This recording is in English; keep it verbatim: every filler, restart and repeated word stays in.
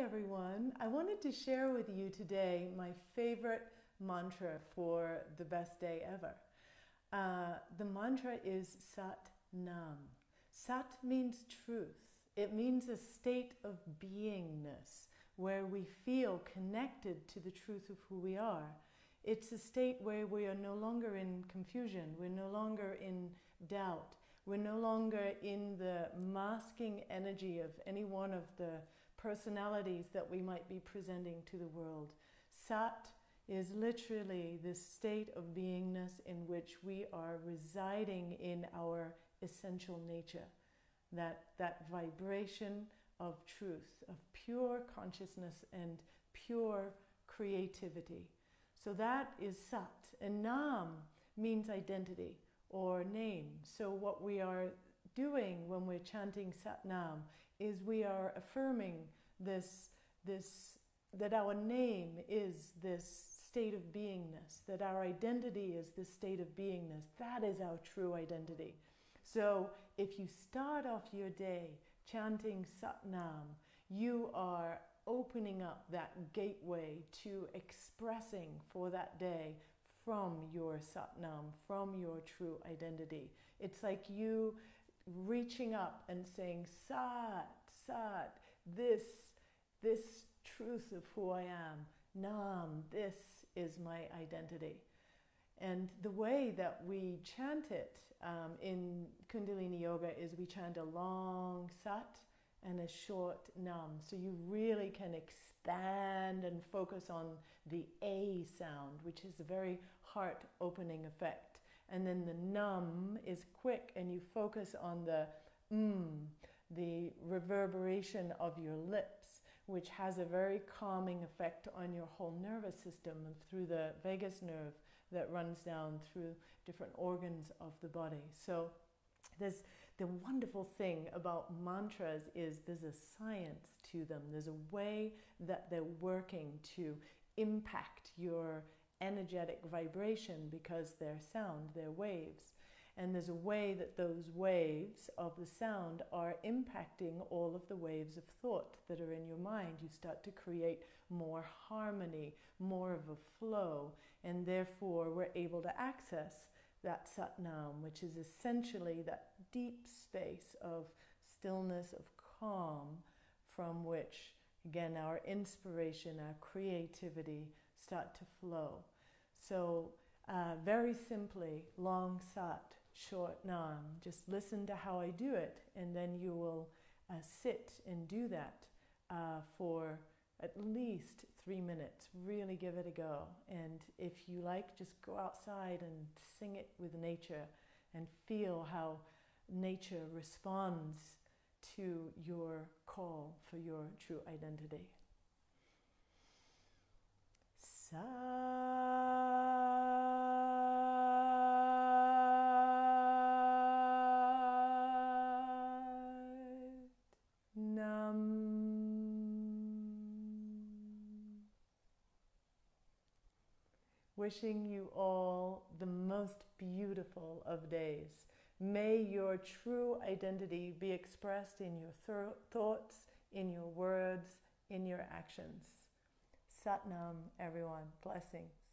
everyone. I wanted to share with you today my favorite mantra for the best day ever. Uh, the mantra is Sat Nam. Sat means truth. It means a state of beingness where we feel connected to the truth of who we are. It's a state where we are no longer in confusion. We're no longer in doubt. We're no longer in the masking energy of any one of the personalities that we might be presenting to the world. Sat is literally this state of beingness in which we are residing in our essential nature. That, that vibration of truth, of pure consciousness and pure creativity. So that is Sat. And Nam means identity or name. So what we are doing when we're chanting Sat Nam is we are affirming this, this, that our name is this state of beingness, that our identity is this state of beingness. That is our true identity. So if you start off your day chanting Sat Nam, you are opening up that gateway to expressing for that day from your Sat Nam, from your true identity. It's like you reaching up and saying, Sat, Sat, this, this truth of who I am. Nam, this is my identity. And the way that we chant it um, in Kundalini Yoga is we chant a long Sat and a short Nam. So you really can expand and focus on the A sound, which is a very heart-opening effect. And then the Nam is quick and you focus on the mm, the reverberation of your lips, which has a very calming effect on your whole nervous system and through the vagus nerve that runs down through different organs of the body. So there's the wonderful thing about mantras is there's a science to them. There's a way that they're working to impact your energetic vibration because they're sound, they're waves. And there's a way that those waves of the sound are impacting all of the waves of thought that are in your mind. You start to create more harmony, more of a flow, and therefore we're able to access that Sat Nam, which is essentially that deep space of stillness, of calm, from which, again, our inspiration, our creativity start to flow. So uh, very simply, long Sat, short Nam. Just listen to how I do it, and then you will uh, sit and do that uh, for at least three minutes. Really give it a go. And if you like, just go outside and sing it with nature and feel how nature responds to your call for your true identity. Sat Nam. Wishing you all the most beautiful of days. May your true identity be expressed in your th- thoughts, in your words, in your actions. Sat Nam, everyone. Blessings.